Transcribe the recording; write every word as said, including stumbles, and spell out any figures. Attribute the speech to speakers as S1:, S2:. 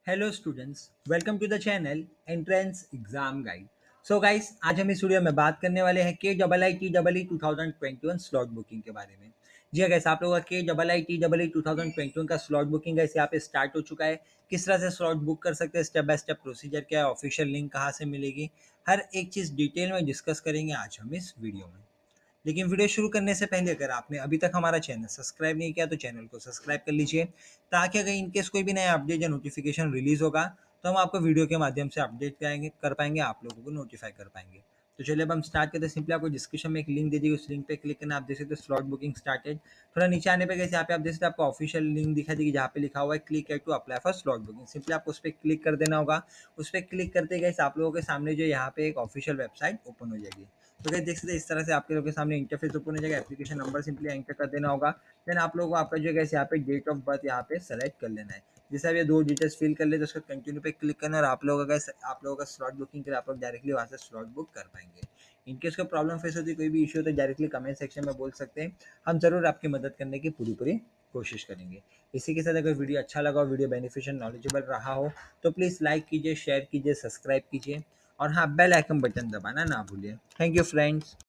S1: Hello students, welcome to the channel entrance exam guide. So guys, आज हम इस video में बात करने वाले हैं K double I T double E two thousand twenty one slot booking के बारे में। जी हाँ गाइस, आप लोगों का K double I T double E two thousand twenty one का स्लॉट बुकिंग गाइस यहाँ पे स्टार्ट हो चुका है। किस तरह से स्लॉट बुक कर सकते हैं, स्टेप बाय स्टेप प्रोसीजर क्या है, ऑफिशियल लिंक कहाँ से मिलेगी, हर एक चीज़ डिटेल में डिस्कस करेंगे आज हम इस वीडियो में। लेकिन वीडियो शुरू करने से पहले अगर आपने अभी तक हमारा चैनल सब्सक्राइब नहीं किया तो चैनल को सब्सक्राइब कर लीजिए, ताकि अगर इनकेस कोई भी नया अपडेट या नोटिफिकेशन रिलीज होगा तो हम आपको वीडियो के माध्यम से अपडेट कराएंगे कर पाएंगे, आप लोगों को नोटिफाई कर पाएंगे। तो चलिए अब हम स्टार्ट करते हैं। सिंपली आपको डिस्क्रिप्शन में एक लिंक दे दी, उस लिंक पे क्लिक करना, आप देख सकते हो स्लॉट बुकिंग स्टार्टेड। थोड़ा नीचे आने पे कैसे यहाँ पे आप देख सकते हैं, आपको ऑफिशियल लिंक दिखा देगी जहाँ पे लिखा हुआ है click to apply for slot booking. Simply आपको उस पर क्लिक कर देना होगा। उस पर क्लिक करते गए आप लोगों के सामने जो यहाँ पे एक ऑफिशियल वेबसाइट ओपन हो जाएगी। तो गाइस देख सकते हैं इस तरह से आपके लोगों के सामने इंटरफेस ओपन हो जाएगा। एप्लीकेशन नंबर सिंपली एंटर कर देना होगा। देन आप लोगों को आपका जो है यहाँ पे डेट ऑफ बर्थ यहाँ पे सेलेक्ट कर लेना है। जैसे आप ये दो डिटेल्स फिल कर ले तो उसका कंटिन्यू पे क्लिक करना और आप लोगों का आप लोगों का स्लॉट बुकिंग के लिए आप लोग डायरेक्टली वहाँ से स्लॉट बुक कर पाएंगे। इनकेस कोई प्रॉब्लम फेस होती है, कोई भी इशू हो तो डायरेक्टली कमेंट सेक्शन में बोल सकते हैं, हम जरूर आपकी मदद करने की पूरी पूरी कोशिश करेंगे। इसी के साथ अगर वीडियो अच्छा लगा हो, वीडियो बेनिफिशियल नॉलेजेबल रहा हो तो प्लीज़ लाइक कीजिए, शेयर कीजिए, सब्सक्राइब कीजिए और हाँ, बेल आइकन बटन दबाना ना भूलिए। Thank you friends.